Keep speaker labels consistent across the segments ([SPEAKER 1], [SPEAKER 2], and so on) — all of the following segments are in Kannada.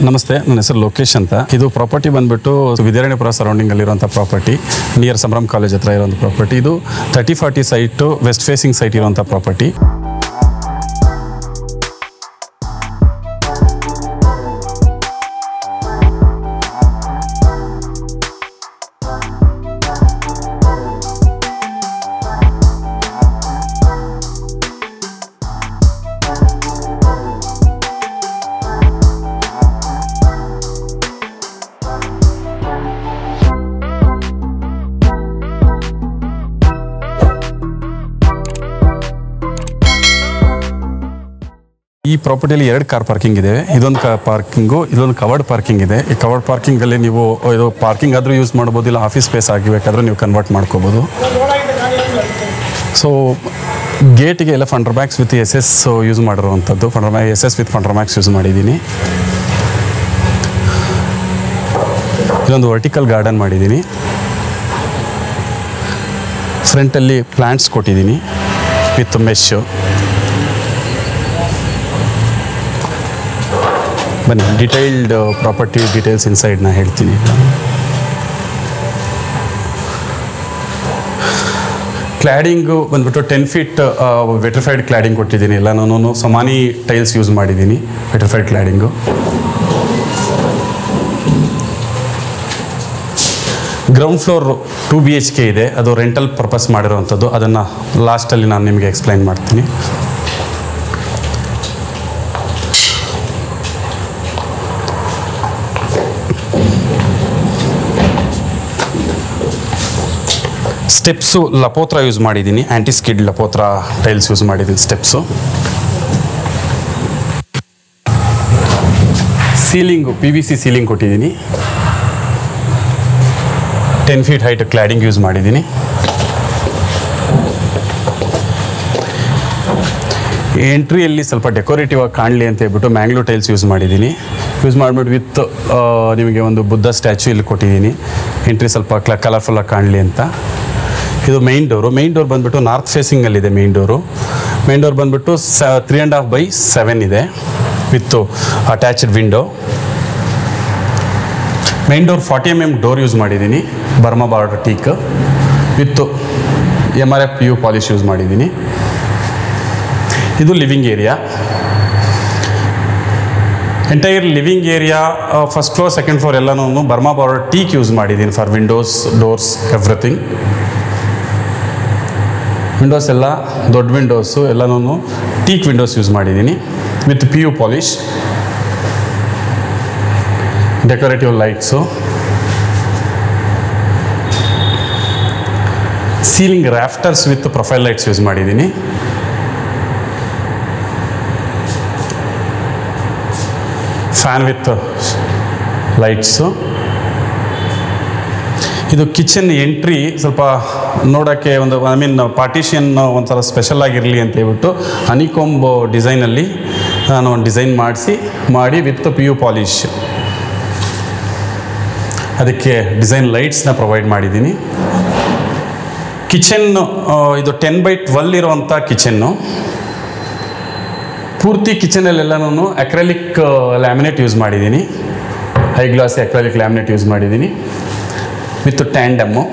[SPEAKER 1] ನಮಸ್ತೆ, ನನ್ನ ಹೆಸರು ಲೋಕೇಶ್ ಅಂತ. ಇದು ಪ್ರಾಪರ್ಟಿ ಬಂದ್ಬಿಟ್ಟು ವಿದ್ಯಾರಣ್ಯಪುರ ಸರೌಂಡಿಂಗ್ ಅಲ್ಲಿರುವಂಥ ಪ್ರಾಪರ್ಟಿ, ನಿಯರ್ ಸಂಭ್ರಮ್ ಕಾಲೇಜ್ ಹತ್ರ ಇರುವಂಥ ಪ್ರಾಪರ್ಟಿ. ಇದು 30-40 ಸೈಟು, ವೆಸ್ಟ್ ಫೇಸಿಂಗ್ ಸೈಟ್ ಇರುವಂಥ ಪ್ರಾಪರ್ಟಿ. ಈ ಪ್ರಾಪರ್ಟಿಯಲ್ಲಿ 2 ಕಾರ್ ಪಾರ್ಕಿಂಗ್ ಇದೆ. ಇದೊಂದು ಪಾರ್ಕಿಂಗು, ಇದೊಂದು ಕವರ್ಡ್ ಪಾರ್ಕಿಂಗ್ ಇದೆ. ಈ ಕವರ್ಡ್ ಪಾರ್ಕಿಂಗಲ್ಲಿ ನೀವು ಇದು ಪಾರ್ಕಿಂಗ್ ಆದರೂ ಯೂಸ್ ಮಾಡ್ಬೋದು, ಇಲ್ಲ ಆಫೀಸ್ ಸ್ಪೇಸ್ ಆಗಬೇಕಾದ್ರೂ ನೀವು ಕನ್ವರ್ಟ್ ಮಾಡ್ಕೋಬೋದು. ಸೊ ಗೇಟಿಗೆ ಎಲ್ಲ funder max with SS use ಮಾಡಿರುವಂಥದ್ದು. SS with funder max use ಮಾಡಿದ್ದೀನಿ. ಇದೊಂದು ವರ್ಟಿಕಲ್ ಗಾರ್ಡನ್ ಮಾಡಿದ್ದೀನಿ. ಫ್ರಂಟಲ್ಲಿ ಪ್ಲ್ಯಾಂಟ್ಸ್ ಕೊಟ್ಟಿದ್ದೀನಿ ವಿತ್ ಮೆಶ್. ಬನ್ನಿ, ಡಿಟೈಲ್ಡ್ ಪ್ರಾಪರ್ಟಿ ಡೀಟೇಲ್ಸ್ ಇನ್ಸೈಡ್ನ ಹೇಳ್ತೀನಿ. ಕ್ಲಾಡಿಂಗು ಬಂದ್ಬಿಟ್ಟು 10 ಫೀಟ್ ವೆಟ್ರಿಫೈಡ್ ಕ್ಲಾಡಿಂಗ್ ಕೊಟ್ಟಿದ್ದೀನಿ. ಎಲ್ಲ ನಾನು ಸೊಮಾನಿ ಟೈಲ್ಸ್ ಯೂಸ್ ಮಾಡಿದ್ದೀನಿ, vitrified cladding. Ground floor 2 BHK ಇದೆ. ಅದು ರೆಂಟಲ್ ಪರ್ಪಸ್ ಮಾಡಿರೋವಂಥದ್ದು. ಅದನ್ನು ಲಾಸ್ಟಲ್ಲಿ ನಾನು ನಿಮಗೆ ಎಕ್ಸ್ಪ್ಲೈನ್ ಮಾಡ್ತೀನಿ. ಸ್ಟೆಪ್ಸು ಲಪೋತ್ರ ಯೂಸ್ ಮಾಡಿದ್ದೀನಿ, ಆ್ಯಂಟಿ ಸ್ಕಿಡ್ ಲಪೋತ್ರ ಟೈಲ್ಸ್ ಯೂಸ್ ಮಾಡಿದ್ದೀನಿ ಸ್ಟೆಪ್ಸು. ಸೀಲಿಂಗು PVC ಸೀಲಿಂಗ್ ಕೊಟ್ಟಿದ್ದೀನಿ. 10 ಫೀಟ್ ಹೈಟ್ ಕ್ಲಾಡಿಂಗ್ ಯೂಸ್ ಮಾಡಿದ್ದೀನಿ. ಎಂಟ್ರಿಯಲ್ಲಿ ಸ್ವಲ್ಪ ಡೆಕೋರೇಟಿವ್ ಆಗಿ ಕಾಣಲಿ ಅಂತ ಹೇಳ್ಬಿಟ್ಟು ಮ್ಯಾಂಗ್ಳೂರ್ ಟೈಲ್ಸ್ ಯೂಸ್ ಮಾಡಿದ್ದೀನಿ. ಯೂಸ್ ಮಾಡಿಬಿಟ್ಟು ವಿತ್ ನಿಮಗೆ ಒಂದು ಬುದ್ಧ ಸ್ಟ್ಯಾಚು ಇಲ್ಲಿ ಕೊಟ್ಟಿದ್ದೀನಿ. ಎಂಟ್ರಿ ಸ್ವಲ್ಪ ಕಲರ್ಫುಲ್ಲಾಗಿ ಕಾಣಲಿ ಅಂತ. ಇದು ಮೈನ್ ಡೋರು. ಮೈನ್ ಡೋರ್ ಬಂದುಬಿಟ್ಟು ನಾರ್ತ್ ಫೇಸಿಂಗಲ್ಲಿದೆ. ಮೈನ್ ಡೋರ್ ಬಂದುಬಿಟ್ಟು 3.5/7 ಇದೆ with attached window. Main door 40 mm door use ಮಾಡಿದ್ದೀನಿ, Burma border teak with MRF PU polish use ಮಾಡಿದ್ದೀನಿ. ಇದು living area. Entire living area first floor, second floor ಎಲ್ಲನೂ ಬರ್ಮಾ ಬಾರ್ಡರ್ ಟೀಕ್ ಯೂಸ್ ಮಾಡಿದ್ದೀನಿ for windows, doors, everything. Windows ಎಲ್ಲ ದೊಡ್ಡ ವಿಂಡೋಸು ಎಲ್ಲನೂ ಟೀಕ್ ವಿಂಡೋಸ್ ಯೂಸ್ ಮಾಡಿದ್ದೀನಿ with PU polish. Decorative lights, ceiling ರಾಫ್ಟರ್ಸ್ with profile lights use ಮಾಡಿದ್ದೀನಿ. Fan with lights. ಇದು ಕಿಚನ್ ಎಂಟ್ರಿ ಸ್ವಲ್ಪ ನೋಡೋಕ್ಕೆ ಒಂದು ಪಾರ್ಟಿಷನ್ ಒಂಥರ ಸ್ಪೆಷಲ್ ಆಗಿರಲಿ ಅಂತ ಹೇಳ್ಬಿಟ್ಟು ಹನಿಕೊಂಬ್ ಡಿಸೈನಲ್ಲಿ ನಾನು ಒಂದು ಡಿಸೈನ್ ಮಾಡಿ ವಿತ್ PU ಪಾಲಿಶ್ ಅದಕ್ಕೆ ಡಿಸೈನ್ ಲೈಟ್ಸ್ನ ಪ್ರೊವೈಡ್ ಮಾಡಿದ್ದೀನಿ. ಕಿಚನ್ನು ಇದು 10/12 ಇರುವಂಥ ಕಿಚನ್ನು. ಪೂರ್ತಿ ಕಿಚನಲ್ಲೆಲ್ಲನೂ ಅಕ್ರೆಲಿಕ್ ಲ್ಯಾಮಿನೇಟ್ ಯೂಸ್ ಮಾಡಿದ್ದೀನಿ. High glossy acrylic laminate use ಮಾಡಿದ್ದೀನಿ with tandem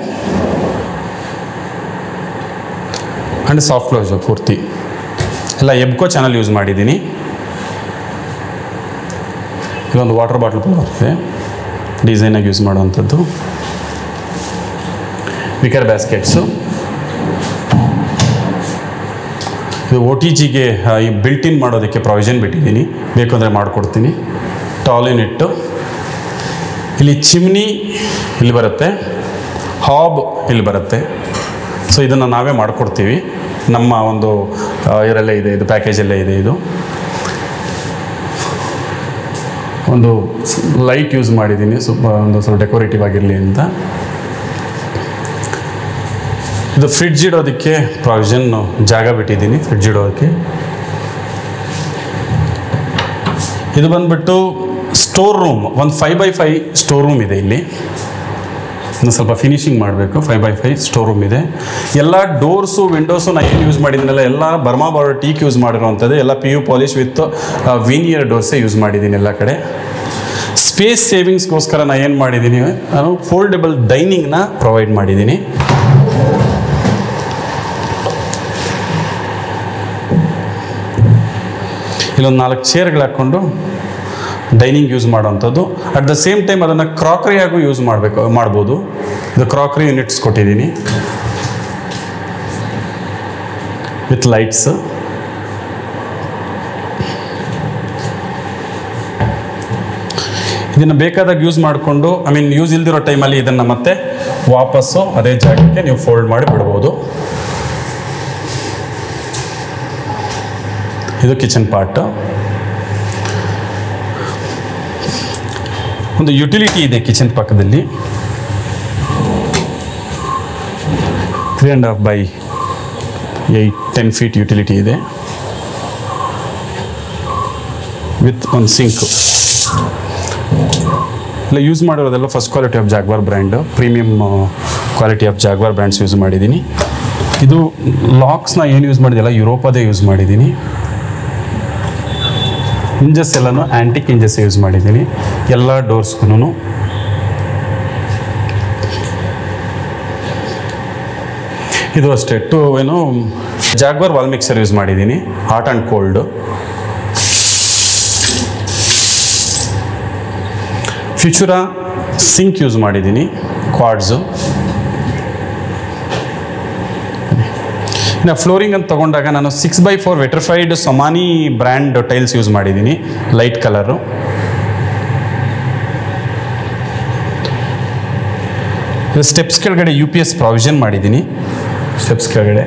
[SPEAKER 1] and soft close. ಪೂರ್ತಿ ಎಲ್ಲ ಎಬ್ಕೋ ಚಾನಲ್ ಯೂಸ್ ಮಾಡಿದ್ದೀನಿ. ಇಲ್ಲೊಂದು ವಾಟರ್ ಬಾಟ್ಲ್ ಬರುತ್ತೆ, ಡಿಸೈನಾಗಿ ಯೂಸ್ ಮಾಡುವಂಥದ್ದು. ವಿಕರ್ ಬ್ಯಾಸ್ಕೆಟ್ಸು. ಇದು OTGಗೆ ಈ ಬಿಲ್ಟ್ ಇನ್ ಮಾಡೋದಕ್ಕೆ ಪ್ರಾವಿಷನ್ ಬಿಟ್ಟಿದ್ದೀನಿ, ಬೇಕು ಅಂದರೆ ಮಾಡಿಕೊಡ್ತೀನಿ. ಟಾಯ್ಲೆಟ್ ಇಲ್ಲಿ, ಚಿಮ್ನಿ ಇಲ್ಲಿ ಬರುತ್ತೆ, ಹಾಬ್ ಇಲ್ಲಿ ಬರುತ್ತೆ. ಸೊ ಇದನ್ನು ನಾವೇ ಮಾಡಿಕೊಡ್ತೀವಿ, ನಮ್ಮ ಒಂದು ಇದರಲ್ಲೇ ಇದೆ, ಇದು ಪ್ಯಾಕೇಜಲ್ಲೇ ಇದೆ. ಇದು ಒಂದು ಲೈಟ್ ಯೂಸ್ ಮಾಡಿದ್ದೀನಿ, ಸ್ವಲ್ಪ ಡೆಕೋರೇಟಿವ್ ಆಗಿರಲಿ ಅಂತ. ಇದು ಫ್ರಿಡ್ಜ್ ಇಡೋದಕ್ಕೆ ಪ್ರಾವಿಷನ್ ಜಾಗ ಬಿಟ್ಟಿದ್ದೀನಿ, ಫ್ರಿಡ್ಜ್ ಇಡೋದಕ್ಕೆ. ಇದು ಬಂದುಬಿಟ್ಟು ಸ್ಟೋರ್ ರೂಮ್, ಒಂದು 5x5 ಸ್ಟೋರ್ ರೂಮ್ ಇದೆ ಇಲ್ಲಿ. ಇನ್ನು ಸ್ವಲ್ಪ ಫಿನಿಶಿಂಗ್ ಮಾಡಬೇಕು. 5x5 ಸ್ಟೋರ್ ರೂಮ್ ಇದೆ. ಎಲ್ಲ ಡೋರ್ಸು, ವಿಂಡೋಸು ನಾನು ಏನು ಯೂಸ್ ಮಾಡಿದ್ದೀನಲ್ಲ ಎಲ್ಲ ಬರ್ಮಾ ಬಾರ್ಡರ್ ಟೀಕ್ ಯೂಸ್ ಮಾಡಿರೋವಂಥದ್ದು. ಎಲ್ಲ PU ಪಾಲಿಶ್ ವಿತ್ ವೀನಿಯರ್ ಡೋರ್ಸೇ ಯೂಸ್ ಮಾಡಿದ್ದೀನಿ ಎಲ್ಲ ಕಡೆ. ಸ್ಪೇಸ್ ಸೇವಿಂಗ್ಸ್ಗೋಸ್ಕರ ನಾನು ಏನು ಮಾಡಿದ್ದೀನಿ, ನಾನು ಫೋಲ್ಡೆಬಲ್ ಡೈನಿಂಗ್ನ ಪ್ರೊವೈಡ್ ಮಾಡಿದ್ದೀನಿ. ಇಲ್ಲೊಂದು 4 ಚೇರ್ಗಳು ಹಾಕ್ಕೊಂಡು ಡೈನಿಂಗ್ ಯೂಸ್ ಮಾಡೋವಂಥದ್ದು. ಅಟ್ ದ ಸೇಮ್ ಟೈಮ್ ಅದನ್ನು ಕ್ರಾಕರಿಯಾಗೂ ಯೂಸ್ ಮಾಡ್ಬೋದು. ಇದು ಕ್ರಾಕರಿ ಯೂನಿಟ್ಸ್ ಕೊಟ್ಟಿದ್ದೀನಿ ವಿತ್ ಲೈಟ್ಸ್. ಇದನ್ನು ಬೇಕಾದಾಗ ಯೂಸ್ ಮಾಡಿಕೊಂಡು, ಯೂಸ್ ಇಲ್ದಿರೋ ಟೈಮಲ್ಲಿ ಇದನ್ನು ಮತ್ತೆ ವಾಪಸ್ಸು ಅದೇ ಜಾಗಕ್ಕೆ ನೀವು ಫೋಲ್ಡ್ ಮಾಡಿ ಬಿಡ್ಬೋದು. ಇದು ಕಿಚನ್ ಪಾರ್ಟ್. ಒಂದು ಯುಟಿಲಿಟಿ ಇದೆ ಕಿಚನ್ ಪಕ್ಕದಲ್ಲಿ. 3.5 by 10 feet ಯುಟಿಲಿಟಿ ಇದೆ ವಿತ್ ಒಂದು ಸಿಂಕ್. ಇಲ್ಲ ಯೂಸ್ ಮಾಡಿರೋದೆಲ್ಲ first quality of Jaquar brand, premium quality of Jaquar brands use ಮಾಡಿದ್ದೀನಿ. ಇದು ಲಾಕ್ಸ್ನ ಏನು ಯೂಸ್ ಮಾಡಿದೆಲ್ಲ ಯುರೋಪದೇ ಯೂಸ್ ಮಾಡಿದ್ದೀನಿ. ಹಿಂಜಸ್ ಎಲ್ಲನೂ ಆ್ಯಂಟಿಕ್ ಹಿಂಜಸ್ ಯೂಸ್ ಮಾಡಿದ್ದೀನಿ ಎಲ್ಲ ಡೋರ್ಸ್ಗೂ. ಇದು ಅಷ್ಟೇ ಜಾಗ್ವಾರ್ ವಾಲ್ ಮಿಕ್ಸರ್ ಯೂಸ್ ಮಾಡಿದ್ದೀನಿ, hot and cold. Futura sink use ಮಾಡಿದ್ದೀನಿ, ಕ್ವಾಡ್ಸು. ಇನ್ನು ಫ್ಲೋರಿಂಗ್ ಅಂತ ತೊಗೊಂಡಾಗ ನಾನು 6x4 vitrified Somany brand tiles use ಮಾಡಿದ್ದೀನಿ, ಲೈಟ್ ಕಲರು. ಸ್ಟೆಪ್ಸ್ ಕೆಳಗಡೆ UPS ಪ್ರಾವಿಷನ್ ಮಾಡಿದ್ದೀನಿ. ಸ್ಟೆಪ್ಸ್ ಕೆಳಗಡೆ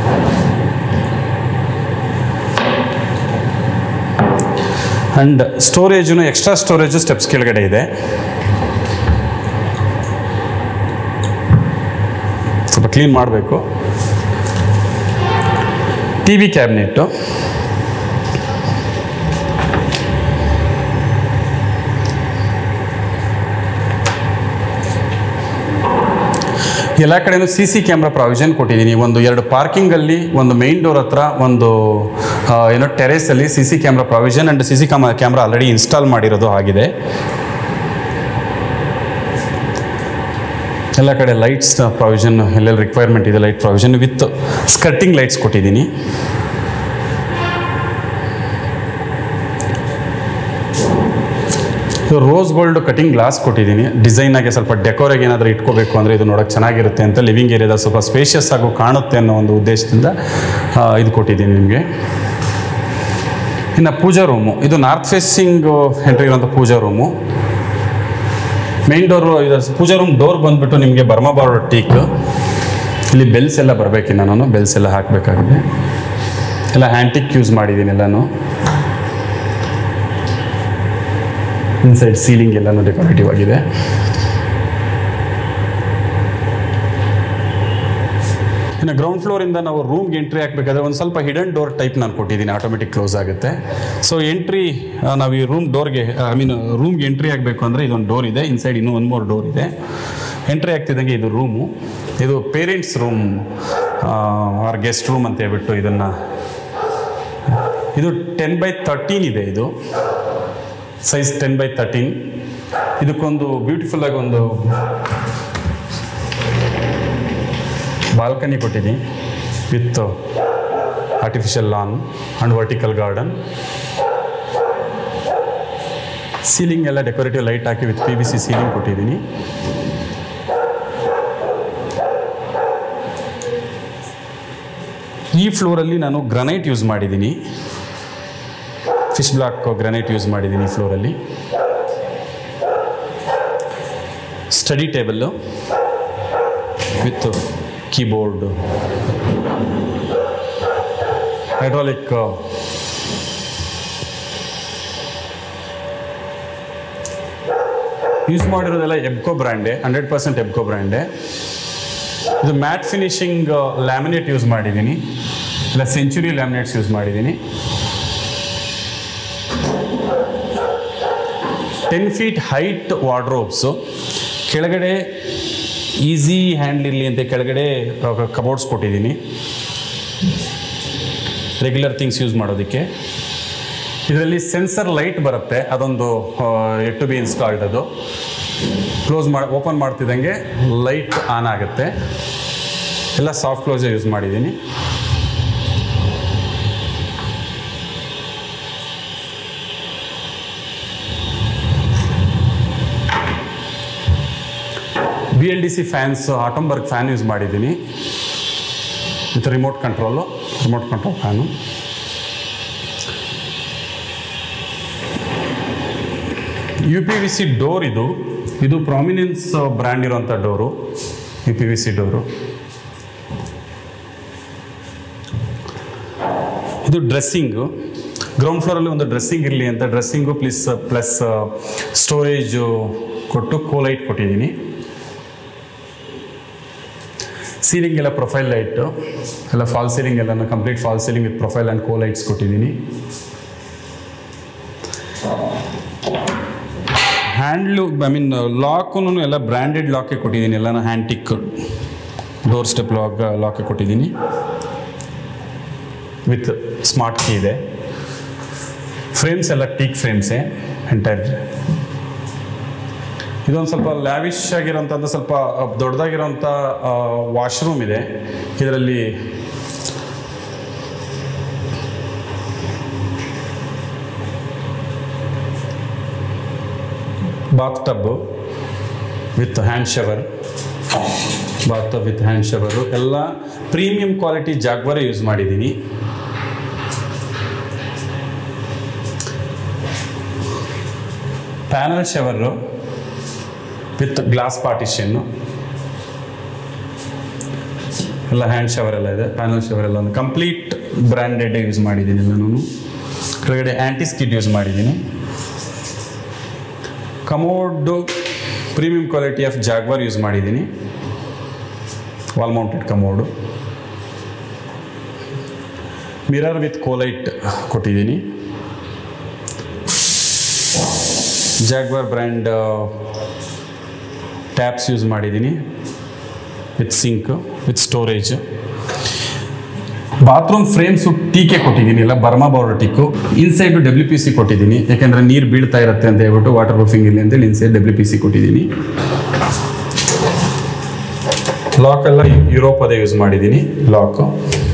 [SPEAKER 1] and storage, extra storage steps ಕೆಳಗಡೆ ಇದೆ. ಸ್ವಲ್ಪ ಕ್ಲೀನ್ ಮಾಡಬೇಕು. TV ಕ್ಯಾಬಿನೆಟ್ಟು, ಎಲ್ಲ ಕಡೆಯೂ CC ಕ್ಯಾಮ್ರಾ ಪ್ರಾವಿಷನ್ ಕೊಟ್ಟಿದ್ದೀನಿ. 2 ಪಾರ್ಕಿಂಗಲ್ಲಿ, ಒಂದು ಮೇನ್ ಡೋರ್ ಹತ್ರ, ಒಂದು ಟೆರೇಸಲ್ಲಿ CC camera provision and CC camera already install ಮಾಡಿರೋದು ಆಗಿದೆ. ಎಲ್ಲ ಕಡೆ ಲೈಟ್ಸ್ ಪ್ರಾವಿಷನ್, ಎಲ್ಲೆಲ್ಲಿ ರಿಕ್ವೈರ್ಮೆಂಟ್ ಇದೆ light provision with skirting lights ಕೊಟ್ಟಿದ್ದೀನಿ. ರೋಸ್ ಗೋಲ್ಡ್ ಕಟಿಂಗ್ ಗ್ಲಾಸ್ ಕೊಟ್ಟಿದ್ದೀನಿ. ಡಿಸೈನಾಗೆ ಸ್ವಲ್ಪ ಡೆಕೋರಾಗಿ ಏನಾದರೂ ಇಟ್ಕೋಬೇಕು ಅಂದರೆ ಇದು ನೋಡೋಕ್ಕೆ ಚೆನ್ನಾಗಿರುತ್ತೆ ಅಂತ, ಲಿವಿಂಗ್ ಏರಿಯಾದ ಸ್ವಲ್ಪ ಸ್ಪೇಷಿಯಸ್ ಆಗಿ ಕಾಣುತ್ತೆ ಅನ್ನೋ ಒಂದು ಉದ್ದೇಶದಿಂದ ಇದು ಕೊಟ್ಟಿದ್ದೀನಿ ನಿಮಗೆ. ಇನ್ನು ಪೂಜಾ ರೂಮು, ಇದು ನಾರ್ತ್ ಫೇಸಿಂಗ್ ಎಂಟ್ರಿ ಇರೋಂಥ ಪೂಜಾ ರೂಮು. ಮೇನ್ ಡೋರು, ಇದು ಪೂಜಾ ರೂಮ್ ಡೋರ್ ಬಂದುಬಿಟ್ಟು ನಿಮಗೆ ಬರ್ಮಾ ಬಾರ್ಡರ್ ಟೀಕ್. ಇಲ್ಲಿ ಬೆಲ್ಸ್ ಎಲ್ಲ ಬರಬೇಕಿನ್ನ, ನಾನು ಬೆಲ್ಸ್ ಎಲ್ಲ ಹಾಕಬೇಕಾಗಿದೆ. ಎಲ್ಲ ಆ್ಯಂಟಿಕ್ ಯೂಸ್ ಮಾಡಿದ್ದೀನಿ ಎಲ್ಲನೂ. ಇನ್ಸೈಡ್ ಸೀಲಿಂಗ್ ಎಲ್ಲನೂ ಡೆಕೋರೇಟಿವ್ ಆಗಿದೆ. ಇನ್ನು ಗ್ರೌಂಡ್ ಫ್ಲೋರಿಂದ ನಾವು ರೂಮ್ಗೆ ಎಂಟ್ರಿ ಹಾಕಬೇಕಾದ್ರೆ ಒಂದು ಸ್ವಲ್ಪ ಹಿಡನ್ ಡೋರ್ ಟೈಪ್ ನಾನು ಕೊಟ್ಟಿದ್ದೀನಿ, ಆಟೋಮೆಟಿಕ್ ಕ್ಲೋಸ್ ಆಗುತ್ತೆ. ಸೊ ಎಂಟ್ರಿ ನಾವು ಈ ರೂಮ್ ಡೋರ್ಗೆ ರೂಮ್ಗೆ ಎಂಟ್ರಿ ಆಗಬೇಕು ಅಂದರೆ ಇದೊಂದು ಡೋರ್ ಇದೆ, ಇನ್ಸೈಡ್ ಇನ್ನೂ 1 more ಡೋರ್ ಇದೆ. ಎಂಟ್ರಿ ಆಗ್ತಿದ್ದಂಗೆ ಇದು ರೂಮು, ಇದು parents room or guest room ಅಂತ ಹೇಳ್ಬಿಟ್ಟು ಇದನ್ನು, ಇದು 10x13 ಇದೆ. ಇದು ಸೈಜ್ 10x13. ಇದಕ್ಕೊಂದು ಬ್ಯೂಟಿಫುಲ್ ಆಗಿ ಒಂದು ಬಾಲ್ಕನಿ ಕೊಟ್ಟಿದ್ದೀನಿ with artificial lawn and vertical garden. Ceiling ಎಲ್ಲ ಡೆಕೋರೇಟಿವ್ ಲೈಟ್ ಹಾಕಿ ವಿತ್ PVC ಸೀಲಿಂಗ್ ಕೊಟ್ಟಿದ್ದೀನಿ. ಈ ಫ್ಲೋರಲ್ಲಿ ನಾನು ಗ್ರನೈಟ್ ಯೂಸ್ ಮಾಡಿದ್ದೀನಿ, ಫಿಶ್ ಬ್ಲಾಕ್ ಗ್ರನೈಟ್ ಯೂಸ್ ಮಾಡಿದ್ದೀನಿ ಫ್ಲೋರಲ್ಲಿ. Study table with keyboard, hydraulic use ಮಾಡಿರೋದೆಲ್ಲ ಎಬ್ಕೋ ಬ್ರ್ಯಾಂಡೆ, 100% ಎಬ್ಕೋ ಬ್ರ್ಯಾಂಡೆ. ಇದು ಮ್ಯಾಟ್ ಫಿನಿಶಿಂಗ್ ಲ್ಯಾಮಿನೇಟ್ ಯೂಸ್ ಮಾಡಿದ್ದೀನಿ, ಇಲ್ಲ ಸೆಂಚುರಿ ಲ್ಯಾಮಿನೇಟ್ಸ್ ಯೂಸ್ ಮಾಡಿದ್ದೀನಿ. 10 feet ಹೈಟ್ ವಾರ್ಡ್ರೋಬ್ಸು, ಕೆಳಗಡೆ ಈಸಿ ಹ್ಯಾಂಡ್ಲ್ ಇರಲಿ ಅಂತ ಕೆಳಗಡೆ ಕಬೋರ್ಡ್ಸ್ ಕೊಟ್ಟಿದ್ದೀನಿ ರೆಗ್ಯುಲರ್ ಥಿಂಗ್ಸ್ ಯೂಸ್ ಮಾಡೋದಕ್ಕೆ. ಇದರಲ್ಲಿ ಸೆನ್ಸರ್ ಲೈಟ್ ಬರುತ್ತೆ, ಅದೊಂದು ಎಟ್ ಟು ಬಿ ಇನ್ಸ್ಟಾಲ್ಡ್. ಅದು ಓಪನ್ ಮಾಡ್ತಿದ್ದಂಗೆ ಲೈಟ್ ಆನ್ ಆಗುತ್ತೆ. ಎಲ್ಲ ಸಾಫ್ಟ್ ಕ್ಲೋಸೇ ಯೂಸ್ ಮಾಡಿದ್ದೀನಿ. BLDC fans, Atomberg fan use ಮಾಡಿದ್ದೀನಿ with remote control fan. UPVC door, ಇದು ಪ್ರಾಮಿನೆನ್ಸ್ ಬ್ರ್ಯಾಂಡ್ ಇರುವಂಥ ಡೋರು, UPVC ಡೋರು. ಇದು ಡ್ರೆಸ್ಸಿಂಗು, ಗ್ರೌಂಡ್ ಫ್ಲೋರಲ್ಲಿ ಒಂದು ಡ್ರೆಸ್ಸಿಂಗ್ ಇರಲಿ ಅಂತ ಡ್ರೆಸ್ಸಿಂಗು ಪ್ಲಸ್ ಸ್ಟೋರೇಜು ಕೊಟ್ಟು ಕೋಲೈಟ್ ಕೊಟ್ಟಿದ್ದೀನಿ. ಸೀಲಿಂಗ್ ಎಲ್ಲ ಪ್ರೊಫೈಲ್ ಲೈಟು, ಎಲ್ಲ ಫಾಲ್ ಸೀಲಿಂಗ್ ಎಲ್ಲ complete fall ceiling with profile and cove lights ಕೊಟ್ಟಿದ್ದೀನಿ. ಹ್ಯಾಂಡ್ಲು ಲಾಕು ಎಲ್ಲ ಬ್ರ್ಯಾಂಡೆಡ್ ಲಾಕೆ ಕೊಟ್ಟಿದ್ದೀನಿ, ಎಲ್ಲ ಹ್ಯಾಂಟಿಕ್ ಡೋರ್ ಸ್ಟೆಪ್ ಲಾಕೆ ಕೊಟ್ಟಿದ್ದೀನಿ ವಿತ್ ಸ್ಮಾರ್ಟ್ ಕೀ ಇದೆ. ಫ್ರೇಮ್ಸ್ ಎಲ್ಲ ಟೀಕ್ ಫ್ರೇಮ್ಸೇ ಎಂಟೈರ್. ಇದೊಂದು ಸ್ವಲ್ಪ ಲ್ಯಾವಿಶ್ ಆಗಿರೋಂಥದ್ದು, ಸ್ವಲ್ಪ ದೊಡ್ಡದಾಗಿರೋಂಥ ವಾಶ್ರೂಮ್ ಇದೆ. ಇದರಲ್ಲಿ bath tub with hand shower, ಎಲ್ಲ ಪ್ರೀಮಿಯಂ ಕ್ವಾಲಿಟಿ ಜಾಗ್ವಾರೇ ಯೂಸ್ ಮಾಡಿದ್ದೀನಿ. Panel shower with glass partition, ಎಲ್ಲ ಹ್ಯಾಂಡ್ ಶವರ್ ಎಲ್ಲ ಇದೆ. ಪ್ಯಾನಲ್ ಶವರ್ ಎಲ್ಲ ಒಂದು ಕಂಪ್ಲೀಟ್ ಬ್ರ್ಯಾಂಡೆಡ್ ಯೂಸ್ ಮಾಡಿದ್ದೀನಿ ಎಲ್ಲ ನಾನು. ಕೆಳಗಡೆ ಆ್ಯಂಟಿ ಸ್ಕಿಡ್ ಯೂಸ್ ಮಾಡಿದ್ದೀನಿ. Commode premium quality of Jaquar use ಮಾಡಿದ್ದೀನಿ, wall mounted commode. Mirror with cove light ಕೊಟ್ಟಿದ್ದೀನಿ. ಜಾಗ್ವಾರ್ ಬ್ರ್ಯಾಂಡ್ ಟ್ಯಾಪ್ಸ್ ಯೂಸ್ ಮಾಡಿದ್ದೀನಿ with sink with storage. Bathroom frames ಟೀಕೆ ಕೊಟ್ಟಿದ್ದೀನಿ, ಎಲ್ಲ Burma border teak. Inside WPC ಕೊಟ್ಟಿದ್ದೀನಿ, ಯಾಕೆಂದರೆ ನೀರು ಬೀಳ್ತಾ ಇರುತ್ತೆ ಅಂತ ಹೇಳ್ಬಿಟ್ಟು ವಾಟರ್ ಪ್ರೂಫಿಂಗ್ ಇರಲಿ ಅಂತೇಳಿ ಇನ್ಸೈಡ್ WPC ಕೊಟ್ಟಿದ್ದೀನಿ. ಲಾಕ್ ಎಲ್ಲ ಯುರೋಪ್ ಅದೇ ಯೂಸ್ ಮಾಡಿದ್ದೀನಿ ಲಾಕು.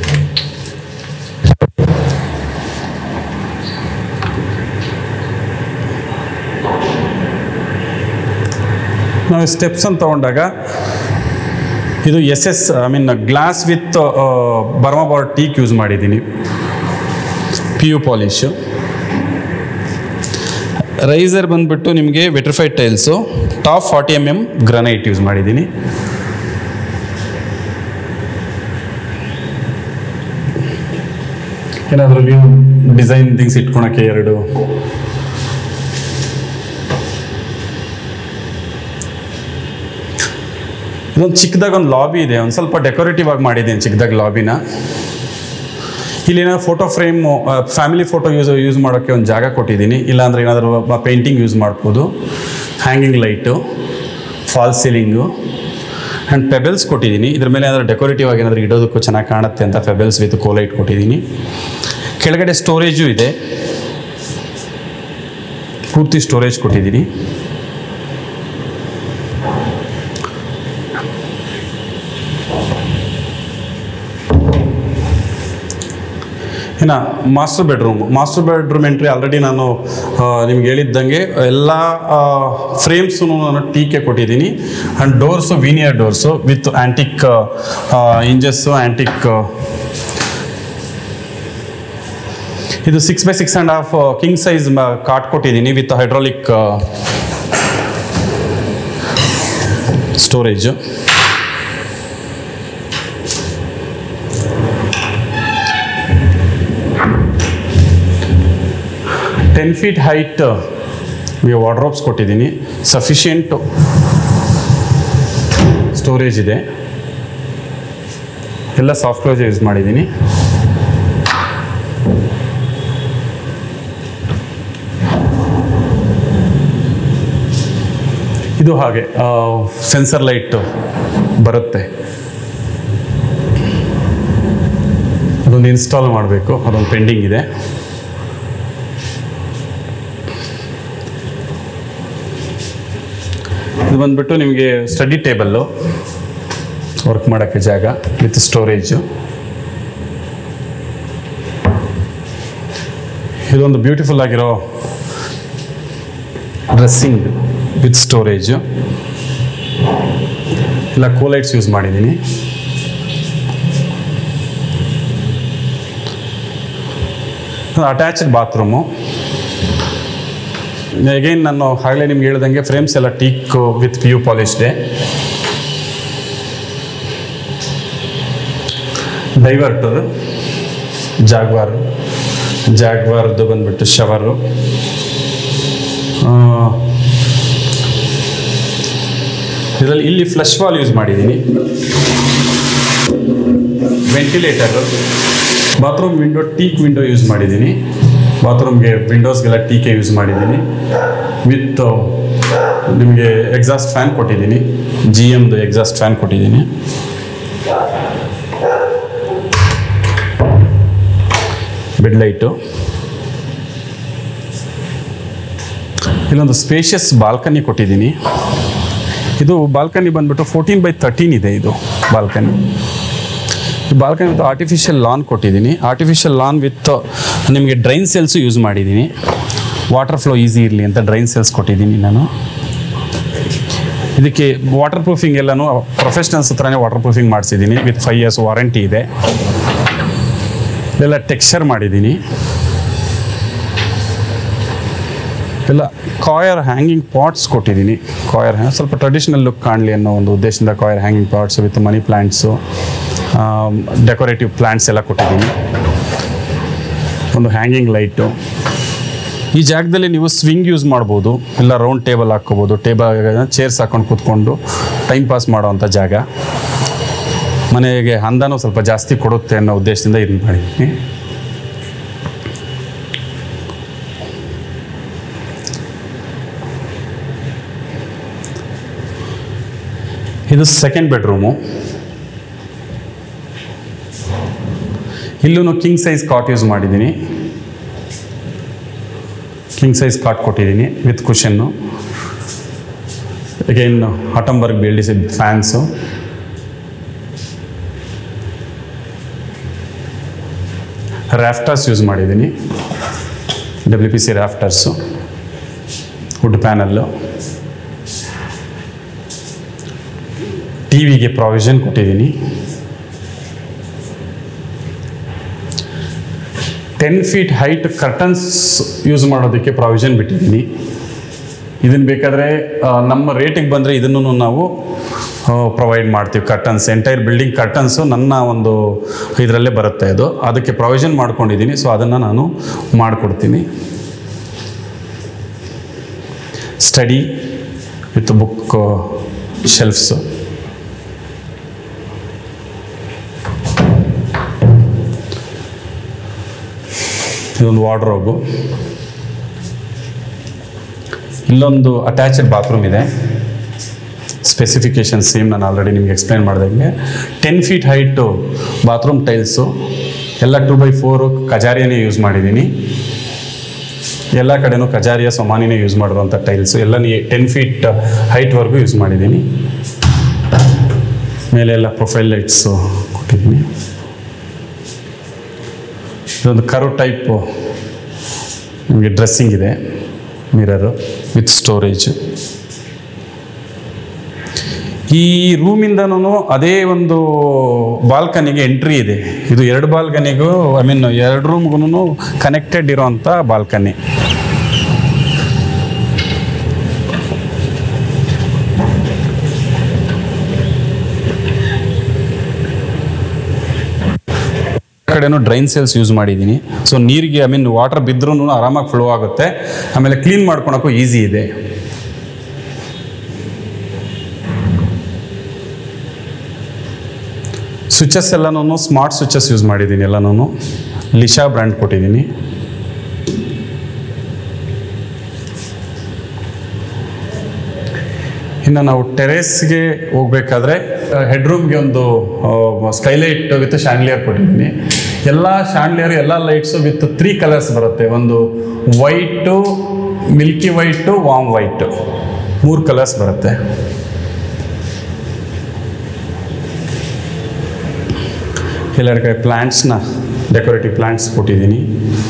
[SPEAKER 1] ನಾವು ಸ್ಟೆಪ್ಸ್ ಅಂತ ತಗೊಂಡಾಗ ಇದು SS glass with Burma border teak use ಮಾಡಿದ್ದೀನಿ, PU ಪಾಲಿಶು. ರೈಸರ್ ಬಂದುಬಿಟ್ಟು ನಿಮಗೆ vitrified tiles, top 40 mm granite use ಮಾಡಿದ್ದೀನಿ. ಏನಾದರೂ ನೀವು ಡಿಸೈನ್ ಥಿಂಗ್ಸ್ ಇಟ್ಕೊಳಕ್ಕೆ ಎರಡು ಇದೊಂದು ಚಿಕ್ಕದಾಗ ಒಂದು ಲಾಬಿ ಇದೆ, ಒಂದು ಸ್ವಲ್ಪ ಡೆಕೋರೇಟಿವ್ ಆಗಿ ಮಾಡಿದ್ದೀನಿ ಚಿಕ್ಕದಾಗ ಲಾಬಿನ. ಇಲ್ಲೇನೋ photo frame, family photo use ಮಾಡೋಕ್ಕೆ ಒಂದು ಜಾಗ ಕೊಟ್ಟಿದ್ದೀನಿ. ಇಲ್ಲಾಂದರೆ ಏನಾದರೂ ಪೇಂಟಿಂಗ್ ಯೂಸ್ ಮಾಡ್ಬೋದು. Hanging light, fall ceiling and pebbles ಕೊಟ್ಟಿದ್ದೀನಿ. ಇದ್ರ ಮೇಲೆ ಏನಾದರೂ ಡೆಕೋರೇಟಿವ್ ಆಗಿ ಏನಾದರೂ ಇಡೋದಕ್ಕೂ ಚೆನ್ನಾಗಿ ಕಾಣುತ್ತೆ ಅಂತ ಪೆಬಲ್ಸ್ ವಿತ್ ಕೋಲೈಟ್ ಕೊಟ್ಟಿದ್ದೀನಿ. ಕೆಳಗಡೆ ಸ್ಟೋರೇಜು ಇದೆ, ಪೂರ್ತಿ ಸ್ಟೋರೇಜ್ ಕೊಟ್ಟಿದ್ದೀನಿ. ಇನ್ನು ಮಾಸ್ಟರ್ ಬೆಡ್ರೂಮ್ ಎಂಟ್ರಿ ಆಲ್ರೆಡಿ ನಾನು ನಿಮ್ಗೆ ಹೇಳಿದ್ದಂಗೆ ಎಲ್ಲ ಫ್ರೇಮ್ಸು ನಾನು ಟೀಕೆ ಕೊಟ್ಟಿದ್ದೀನಿ. And doors veneer doors with antique hinges, antique. ಇದು 6x6.5 ಕಿಂಗ್ ಸೈಜ್ ಕಾಟ್ ಕೊಟ್ಟಿದ್ದೀನಿ with hydraulic storage. 10 feet height wardrobes ಕೊಟ್ಟಿದ್ದೀನಿ. ಸಫಿಷಿಯೆಂಟ್ ಸ್ಟೋರೇಜ್ ಇದೆ, ಎಲ್ಲ ಸಾಫ್ಟ್ ಕ್ಲೋಸ್ ಯೂಸ್ ಮಾಡಿದ್ದೀನಿ. ಇದು ಹಾಗೆ ಸೆನ್ಸರ್ ಲೈಟ್ ಬರುತ್ತೆ, ಅದೊಂದು ಇನ್ಸ್ಟಾಲ್ ಮಾಡಬೇಕು, ಅದೊಂದು ಪೆಂಡಿಂಗ್ ಇದೆ. ಇದು ಬಂದ್ಬಿಟ್ಟು ನಿಮಗೆ ಸ್ಟಡಿ ಟೇಬಲ್ಲು, ವರ್ಕ್ ಮಾಡೋಕ್ಕೆ ಜಾಗ ವಿತ್ ಸ್ಟೋರೇಜು. ಇದೊಂದು ಬ್ಯೂಟಿಫುಲ್ ಆಗಿರೋ ಡ್ರೆಸ್ಸಿಂಗ್ ವಿತ್ ಸ್ಟೋರೇಜು. ಇಲ್ಲ ಕೂಲೈಟ್ಸ್ ಯೂಸ್ ಮಾಡಿದ್ದೀನಿ. Attached bathroom. ಅಗೈನ್ ನಾನು ಆಗಲೇ ನಿಮ್ಗೆ ಹೇಳ್ದಂಗೆ ಫ್ರೇಮ್ಸ್ ಎಲ್ಲ ಟೀಕ್ ವಿತ್ PU ಪಾಲಿಶ್ಡೆ. ಡೈವರ್ಟರು ಜಾಗ್ವಾರ್ದು ಬಂದ್ಬಿಟ್ಟು ಶವರು. ಇದರಲ್ಲಿ ಇಲ್ಲಿ ಫ್ಲಶ್ ವಾಲ್ ಯೂಸ್ ಮಾಡಿದ್ದೀನಿ. Ventilator, bathroom window teak window use ಮಾಡಿದ್ದೀನಿ. ಬಾತ್ರೂಮ್ಗೆ ವಿಂಡೋಸ್ಗೆಲ್ಲ ಟೀಕೆ ಯೂಸ್ ಮಾಡಿದ್ದೀನಿ. ವಿತ್ ನಿಮಗೆ ಎಕ್ಸಾಸ್ಟ್ ಫ್ಯಾನ್ ಕೊಟ್ಟಿದ್ದೀನಿ, GMದು ಎಕ್ಸಾಸ್ಟ್ ಫ್ಯಾನ್ ಕೊಟ್ಟಿದ್ದೀನಿ. Bed light. ಇಲ್ಲೊಂದು ಸ್ಪೇಷಿಯಸ್ ಬಾಲ್ಕನಿ ಕೊಟ್ಟಿದ್ದೀನಿ. ಇದು ಬಾಲ್ಕನಿ ಬಂದ್ಬಿಟ್ಟು 14x13 ಇದೆ ಇದು ಬಾಲ್ಕನಿ. ಈ ಬಾಲ್ಕನಿ ವಿತ್ ಆರ್ಟಿಫಿಷಿಯಲ್ ಲಾನ್ ಕೊಟ್ಟಿದ್ದೀನಿ. ಆರ್ಟಿಫಿಷಿಯಲ್ ಲಾನ್ ವಿತ್ ನಿಮಗೆ ಡ್ರೈನ್ ಸೆಲ್ಸು ಯೂಸ್ ಮಾಡಿದ್ದೀನಿ. ವಾಟರ್ ಫ್ಲೋ ಈಸಿ ಇರಲಿ ಅಂತ ಡ್ರೈನ್ ಸೆಲ್ಸ್ ಕೊಟ್ಟಿದ್ದೀನಿ ನಾನು. ಇದಕ್ಕೆ ವಾಟರ್ ಪ್ರೂಫಿಂಗ್ ಎಲ್ಲನೂ ಪ್ರೊಫೆಷ್ನಲ್ಸ್ ಹತ್ರನೇ ವಾಟರ್ ಪ್ರೂಫಿಂಗ್ ಮಾಡಿಸಿದ್ದೀನಿ. ವಿತ್ 5 years ವಾರಂಟಿ ಇದೆ. ಎಲ್ಲ ಟೆಕ್ಸ್ಚರ್ ಮಾಡಿದ್ದೀನಿ. ಎಲ್ಲ ಕಾಯರ್ ಹ್ಯಾಂಗಿಂಗ್ ಪಾಟ್ಸ್ ಕೊಟ್ಟಿದ್ದೀನಿ. ಸ್ವಲ್ಪ ಟ್ರೆಡಿಷನಲ್ ಲುಕ್ ಕಾಣಲಿ ಅನ್ನೋ ಒಂದು ಉದ್ದೇಶದಿಂದ coir hanging pots with money plants, decorative plants ಎಲ್ಲ ಕೊಟ್ಟಿದ್ದೀನಿ. ಒಂದು ಹ್ಯಾಂಗಿಂಗ್ ಲೈಟು. ಈ ಜಾಗದಲ್ಲಿ ನೀವು ಸ್ವಿಂಗ್ ಯೂಸ್ ಮಾಡ್ಬೋದು, ಇಲ್ಲ ರೌಂಡ್ ಟೇಬಲ್ ಹಾಕ್ಕೋಬೋದು. ಚೇರ್ಸ್ ಹಾಕ್ಕೊಂಡು ಕೂತ್ಕೊಂಡು ಟೈಮ್ ಪಾಸ್ ಮಾಡೋವಂಥ ಜಾಗ. ಮನೆಗೆ ಅಂದನೂ ಸ್ವಲ್ಪ ಜಾಸ್ತಿ ಕೊಡುತ್ತೆ ಅನ್ನೋ ಉದ್ದೇಶದಿಂದ ಇದನ್ನು ಮಾಡಿದ್ದೀನಿ. ಇದು ಸೆಕೆಂಡ್ ಬೆಡ್ರೂಮು. ಇಲ್ಲೂ ಕಿಂಗ್ ಸೈಜ್ ಕಾಟ್ ಯೂಸ್ ಮಾಡಿದ್ದೀನಿ. ಕಿಂಗ್ ಸೈಜ್ ಕಾಟ್ ಕೊಟ್ಟಿದ್ದೀನಿ ವಿತ್ ಕುಷನ್ನು. ಅಗೈನ್ ಹಾಟಂಬರ್ಗ್ ಬಿಲ್ಡಿಸಿದ ಫ್ಯಾನ್ಸು. ರ್ಯಾಫ್ಟರ್ಸ್ ಯೂಸ್ ಮಾಡಿದ್ದೀನಿ. WPC rafters, wood panel. ಟಿವಿಗೆ ಪ್ರಾವಿಷನ್ ಕೊಟ್ಟಿದ್ದೀನಿ. 10 feet ಹೈಟ್ ಕರ್ಟನ್ಸ್ ಯೂಸ್ ಮಾಡೋದಕ್ಕೆ ಪ್ರಾವಿಷನ್ ಬಿಟ್ಟಿದ್ದೀನಿ. ಇದನ್ನು ಬೇಕಾದರೆ ನಮ್ಮ ರೇಟಿಗೆ ಬಂದರೆ ಇದನ್ನು ನಾವು ಪ್ರೊವೈಡ್ ಮಾಡ್ತೀವಿ. ಕರ್ಟನ್ಸ್, ಎಂಟೈರ್ ಬಿಲ್ಡಿಂಗ್ ಕರ್ಟನ್ಸು ನನ್ನ ಒಂದು ಇದರಲ್ಲೇ ಬರುತ್ತೆ. ಅದು ಅದಕ್ಕೆ ಪ್ರಾವಿಷನ್ ಮಾಡ್ಕೊಂಡಿದ್ದೀನಿ. ಸೊ ಅದನ್ನು ನಾನು ಮಾಡಿಕೊಡ್ತೀನಿ. Study with book shelves. ಇದೊಂದು ವಾರ್ಡ್ರೋಬು. ಇಲ್ಲೊಂದು ಅಟ್ಯಾಚ್ಡ್ ಬಾತ್ರೂಮ್ ಇದೆ. ಸ್ಪೆಸಿಫಿಕೇಶನ್ ಸೇಮ್ ನಾನು ಆಲ್ರೆಡಿ ನಿಮಗೆ ಎಕ್ಸ್ಪ್ಲೈನ್ ಮಾಡಿದಂಗೆ. 10 feet ಹೈಟು ಬಾತ್ರೂಮ್ ಟೈಲ್ಸು. ಎಲ್ಲ 2x4 ಕಜಾರಿಯನೇ ಯೂಸ್ ಮಾಡಿದ್ದೀನಿ. ಎಲ್ಲ ಕಡೆನೂ ಕಜಾರಿಯ ಸೊಮಾನಿನೇ ಯೂಸ್ ಮಾಡಿರುವಂಥ ಟೈಲ್ಸು. ಎಲ್ಲ 10 feet ಹೈಟ್ವರೆಗೂ ಯೂಸ್ ಮಾಡಿದ್ದೀನಿ. ಮೇಲೆ ಎಲ್ಲ ಪ್ರೊಫೈಲ್ ಲೈಟ್ಸು ಕೊಟ್ಟಿದ್ದೀನಿ. ಇದೊಂದು ಕರ್ವ್ ಟೈಪು ನಿಮಗೆ ಡ್ರೆಸ್ಸಿಂಗ್ ಇದೆ. Mirror with storage. ಈ ರೂಮಿಂದನೂ ಅದೇ ಒಂದು ಬಾಲ್ಕನಿಗೆ ಎಂಟ್ರಿ ಇದೆ. ಇದು 2 ಬಾಲ್ಕನಿಗೂ 2 ರೂಮ್ಗೂ ಕನೆಕ್ಟೆಡ್ ಇರೋವಂಥ ಬಾಲ್ಕನಿ. ಕಡೆನೂ ಡ್ರೈನ್ ಸೆಲ್ಸ್ ಯೂಸ್ ಮಾಡಿದ್ದೀನಿ. ಸೊ ನೀರಿಗೆ ವಾಟರ್ ಬಿದ್ರೂ ಆರಾಮಾಗಿ ಫ್ಲೋ ಆಗುತ್ತೆ. ಆಮೇಲೆ ಕ್ಲೀನ್ ಮಾಡ್ಕೊಳಕ್ಕೂ ಈಸಿ ಇದೆ. ಸ್ವಿಚಸ್ ಎಲ್ಲನೂ ಸ್ಮಾರ್ಟ್ ಸ್ವಿಚಸ್ ಯೂಸ್ ಮಾಡಿದ್ದೀನಿ. ಎಲ್ಲನೂ ಲಿಶಾ ಬ್ರ್ಯಾಂಡ್ ಕೊಟ್ಟಿದ್ದೀನಿ. ಇನ್ನು ನಾವು ಟೆರೇಸ್ಗೆ ಹೋಗ್ಬೇಕಾದ್ರೆ ಹೆಡ್ ರೂಮ್ಗೆ ಒಂದು ಸ್ಕೈಲೈಟ್ ವಿತ್ ಶಾಂಡ್ಲಿಯರ್ ಕೊಟ್ಟಿದ್ದೀನಿ. ಎಲ್ಲ ಶಾಂಡ್ಲಿಯರ್, ಎಲ್ಲ ಲೈಟ್ಸು ವಿತ್ 3 ಕಲರ್ಸ್ ಬರುತ್ತೆ. ಒಂದು white, milky white, warm white. 3 colours ಬರುತ್ತೆ. ಎಲ್ಲರ ಕಡೆ ಪ್ಲ್ಯಾಂಟ್ಸ್ನ ಡೆಕೋರೇಟಿವ್ ಪ್ಲ್ಯಾಂಟ್ಸ್ ಕೊಟ್ಟಿದ್ದೀನಿ.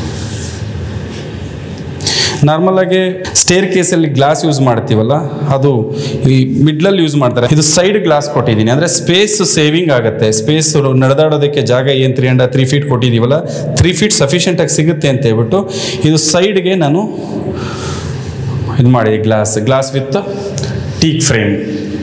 [SPEAKER 1] ನಾರ್ಮಲಾಗಿ ಸ್ಟೇರ್ ಕೇಸಲ್ಲಿ ಗ್ಲಾಸ್ ಯೂಸ್ ಮಾಡ್ತೀವಲ್ಲ, ಅದು ಈ ಮಿಡ್ಲಲ್ಲಿ ಯೂಸ್ ಮಾಡ್ತಾರೆ. ಇದು ಸೈಡ್ ಗ್ಲಾಸ್ ಕೊಟ್ಟಿದ್ದೀನಿ, ಅಂದರೆ ಸ್ಪೇಸ್ ಸೇವಿಂಗ್ ಆಗುತ್ತೆ. ಸ್ಪೇಸ್ ನಡೆದಾಡೋದಕ್ಕೆ ಜಾಗ ಏನು 3 ಫೀಟ್ ಕೊಟ್ಟಿದ್ದೀವಲ್ಲ, 3 ಫೀಟ್ ಸಫಿಷಿಯೆಂಟಾಗಿ ಸಿಗುತ್ತೆ ಅಂತ ಹೇಳ್ಬಿಟ್ಟು ಇದು ಸೈಡ್ಗೆ ನಾನು ಇದು ಮಾಡಿ ಗ್ಲಾಸ್ ವಿತ್ ಟೀಕ್ ಫ್ರೇಮ್.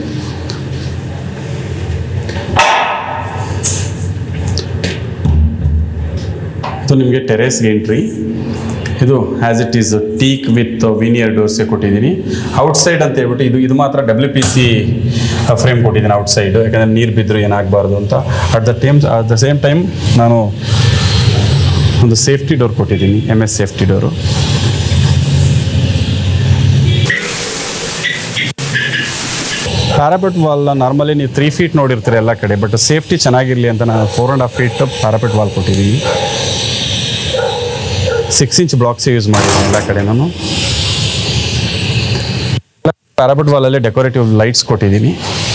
[SPEAKER 1] ಇದು ನಿಮಗೆ ಟೆರೇಸ್ಗೆ ಎಂಟ್ರಿ. ಇದು as it is teak with veneer ಡೋರ್ಸೇ ಕೊಟ್ಟಿದ್ದೀನಿ. ಔಟ್ಸೈಡ್ ಅಂತ ಹೇಳ್ಬಿಟ್ಟು ಇದು ಮಾತ್ರ WPC ಫ್ರೇಮ್ ಕೊಟ್ಟಿದ್ದೀನಿ ಔಟ್ಸೈಡು, ಯಾಕಂದರೆ ನೀರು ಬಿದ್ದರೂ ಏನಾಗಬಾರ್ದು ಅಂತ. ಅಟ್ ದ ಸೇಮ್ ಟೈಮ್ ನಾನು ಒಂದು ಸೇಫ್ಟಿ ಡೋರ್ ಕೊಟ್ಟಿದ್ದೀನಿ, MS ಸೇಫ್ಟಿ ಡೋರು. ಪ್ಯಾರಾಪೆಟ್ ವಾಲ್ನ ನಾರ್ಮಲಿ ನೀವು 3 ಫೀಟ್ ನೋಡಿರ್ತೀರಿ ಎಲ್ಲ ಕಡೆ, ಬಟ್ ಸೇಫ್ಟಿ ಚೆನ್ನಾಗಿರಲಿ ಅಂತ ನಾನು 4.5 ಫೀಟ್ ಪ್ಯಾರಾಪೆಟ್ ವಾಲ್ ಕೊಟ್ಟಿದ್ದೀನಿ. 6 ಇಂಚ್ ಬ್ಲಾಕ್ಸೇ ಯೂಸ್ ಮಾಡಿದ್ದೀನಿ ಎಲ್ಲ ಕಡೆ. ನಾನು ಪ್ಯಾರಾಪೆಟ್ ವಾಲಲ್ಲಿ ಡೆಕೋರೇಟಿವ್ ಲೈಟ್ಸ್ ಕೊಟ್ಟಿದ್ದೀನಿ.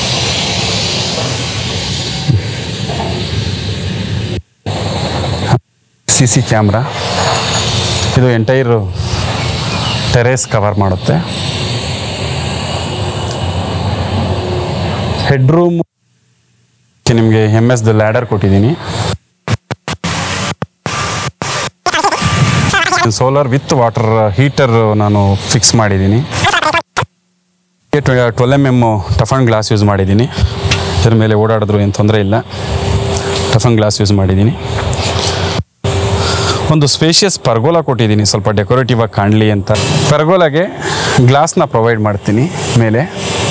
[SPEAKER 1] CC ಕ್ಯಾಮ್ರಾ, ಇದು ಎಂಟೈರ್ ಟೆರೇಸ್ ಕವರ್ ಮಾಡುತ್ತೆ. ಹೆಡ್ ರೂಮ್ ನಿಮಗೆ MS ಲ್ಯಾಡರ್ ಕೊಟ್ಟಿದ್ದೀನಿ. ಸೋಲಾರ್ ವಿತ್ ವಾಟರ್ ಹೀಟರ್ ನಾನು ಫಿಕ್ಸ್ ಮಾಡಿದ್ದೀನಿ. 12 mm ಟಫನ್ ಗ್ಲಾಸ್ ಯೂಸ್ ಮಾಡಿದ್ದೀನಿ. ಇದ್ರ ಮೇಲೆ ಓಡಾಡಿದ್ರು ಏನು ತೊಂದರೆ ಇಲ್ಲ. ಟಫನ್ ಗ್ಲಾಸ್ ಯೂಸ್ ಮಾಡಿದ್ದೀನಿ. ಒಂದು ಸ್ಪೇಷಿಯಸ್ ಪರ್ಗೋಲಾ ಕೊಟ್ಟಿದ್ದೀನಿ, ಸ್ವಲ್ಪ ಡೆಕೋರೇಟಿವ್ ಆಗಿ ಕಾಣಲಿ ಅಂತ. ಪರ್ಗೋಲಾಗೆ ಗ್ಲಾಸ್ನ ಪ್ರೊವೈಡ್ ಮಾಡ್ತೀನಿ ಮೇಲೆ.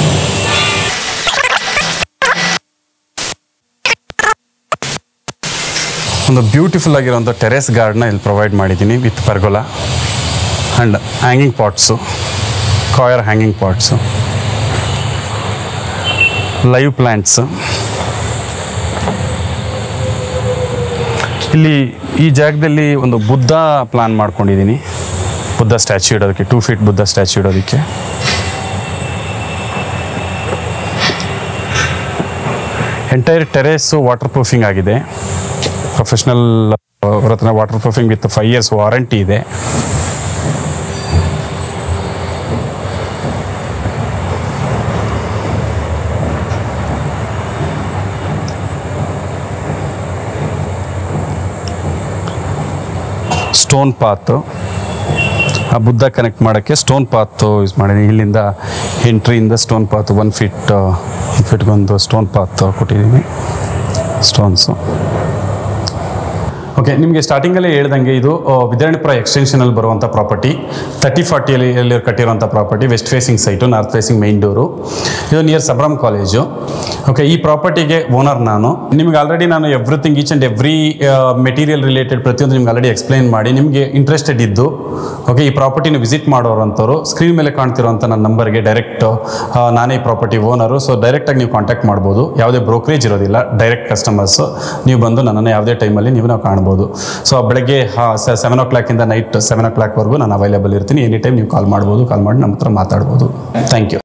[SPEAKER 1] ಒಂದು ಬ್ಯೂಟಿಫುಲ್ ಆಗಿರೋಂಥ ಟೆರೇಸ್ ಗಾರ್ಡನ್ನ ಇಲ್ಲಿ ಪ್ರೊವೈಡ್ ಮಾಡಿದ್ದೀನಿ with pergola and hanging pots, coir hanging pots, live plants. ಇಲ್ಲಿ ಈ ಜಾಗದಲ್ಲಿ ಒಂದು ಬುದ್ಧ ಪ್ಲಾನ್ ಮಾಡ್ಕೊಂಡಿದ್ದೀನಿ, ಬುದ್ಧ ಸ್ಟ್ಯಾಚ್ಯೂ ಇಡೋದಕ್ಕೆ, 2 ಫೀಟ್ ಬುದ್ಧ ಸ್ಟ್ಯಾಚ್ಯೂ ಇಡೋದಕ್ಕೆ. ಎಂಟೈರ್ ಟೆರೇಸು ವಾಟರ್ ಪ್ರೂಫಿಂಗ್ ಆಗಿದೆ. ಪ್ರೊಫೆಷ್ನಲ್ ಅವ್ರ ಹತ್ರ water proofing with 5 years warranty ಇದೆ. ಸ್ಟೋನ್ ಪಾತ್, ಆ ಬುದ್ಧ ಕನೆಕ್ಟ್ ಮಾಡೋಕ್ಕೆ ಸ್ಟೋನ್ ಪಾತ್ ಯೂಸ್ ಮಾಡಿದ್ದೀನಿ. ಇಲ್ಲಿಂದ ಎಂಟ್ರಿಯಿಂದ ಸ್ಟೋನ್ ಪಾತ್ 1 ಫೀಟ್ಗೊಂದು ಸ್ಟೋನ್ ಪಾತ್ ಕೊಟ್ಟಿದ್ದೀನಿ, ಸ್ಟೋನ್ಸು. ಓಕೆ, ನಿಮಗೆ ಸ್ಟಾರ್ಟಿಂಗಲ್ಲೇ ಹೇಳ್ದಂಗೆ ಇದು ವಿದ್ಯಾರಣ್ಯಪುರ ಎಕ್ಸ್ಟೆನ್ಷನಲ್ಲಿ ಬರುವಂಥ ಪ್ರಾಪರ್ಟಿ, 30-40 ಕಟ್ಟಿರುವಂಥ property. West facing site, north facing main door. ಇದು ನಿಯರ್ ಸಬ್ರಮ್ ಕಾಲೇಜು. ಓಕೆ, ಈ ಪ್ರಾಪರ್ಟಿಗೆ ಓನರ್ ನಾನು. ನಿಮ್ಗೆ ಆಲ್ರೆಡಿ ನಾನು everything, each and every material related ಪ್ರತಿಯೊಂದು ನಿಮ್ಗೆ ಆಲ್ರೆಡಿ ಎಕ್ಸ್ಪ್ಲೈನ್ ಮಾಡಿ, ನಿಮಗೆ ಇಂಟ್ರೆಸ್ಟೆಡ್ ಇದ್ದು ಓಕೆ ಈ ಪ್ರಾಪರ್ಟಿನ ವಿಸಿಟ್ ಮಾಡೋರಂಥವ್ರು ಸ್ಕ್ರೀನ್ ಮೇಲೆ ಕಾಣ್ತಿರೋಂಥ ನನ್ನ ನಂಬರ್ಗೆ ಡೈರೆಕ್ಟ್, ನಾನೇ ಈ ಪ್ರಾಪರ್ಟಿ ಓನರು, ಸೊ ಡೈರೆಕ್ಟಾಗಿ ನೀವು ಕಾಂಟ್ಯಾಕ್ಟ್ ಮಾಡ್ಬೋದು. ಯಾವುದೇ ಬ್ರೋಕರೇಜ್ ಇರೋದಿಲ್ಲ, ಡೈರೆಕ್ಟ್ ಕಸ್ಟಮರ್ಸು. ನೀವು ಬಂದು ನನ್ನನ್ನು ಯಾವುದೇ ಟೈಮಲ್ಲಿ ನೀವು ನಾವು ಕಾಣ್ಬೋದು. ಸೊ ಬೆಳಗ್ಗೆ 7 o'clock ನೈಟ್ 7 o'clock ನಾನು ಅವೈಲೇಬಲ್ ಇರ್ತೀನಿ. ಎನಿ ಟೈಮ್ ನೀವು ಕಾಲ್ ಮಾಡ್ಬೋದು, ಕಾಲ್ ಮಾಡಿ ನಮ್ಮ ಹತ್ರ ಮಾತಾಡ್ಬೋದು. Thank you.